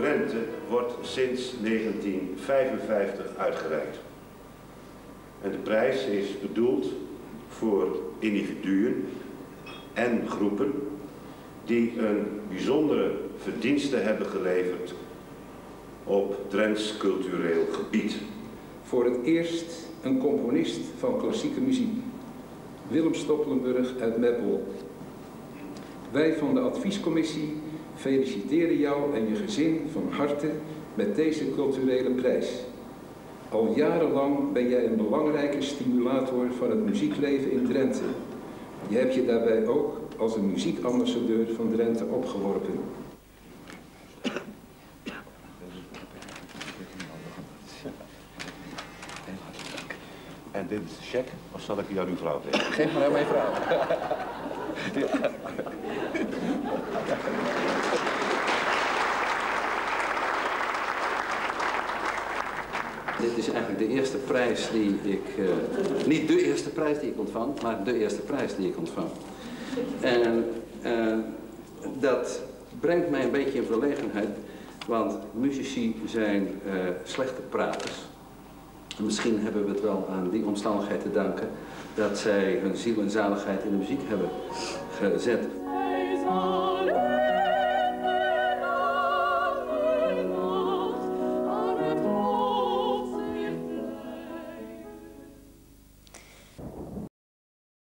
Drenthe wordt sinds 1955 uitgereikt. En de prijs is bedoeld voor individuen en groepen die een bijzondere verdienste hebben geleverd op Drents cultureel gebied. Voor het eerst een componist van klassieke muziek, Willem Stoppelenburg uit Meppel. Wij van de adviescommissie feliciteren jou en je gezin van harte met deze culturele prijs. Al jarenlang ben jij een belangrijke stimulator van het muziekleven in Drenthe. Je hebt je daarbij ook als een muziekambassadeur van Drenthe opgeworpen. En dit is de cheque, of zal ik die aan uw vrouw geven? Geef maar aan mijn vrouw. Ja. Dit is eigenlijk de eerste prijs die ik, niet de eerste prijs die ik ontvang, maar de eerste prijs die ik ontvang. En dat brengt mij een beetje in verlegenheid, want muzici zijn slechte praters. Misschien hebben we het wel aan die omstandigheid te danken dat zij hun ziel en zaligheid in de muziek hebben gezet.